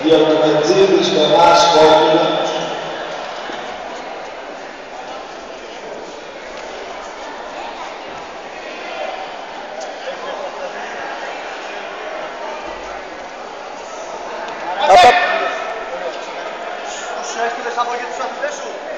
Διοκιμετζίδης περνάς κόκκινο. Τους έστειλες από και τους αθλητές σου.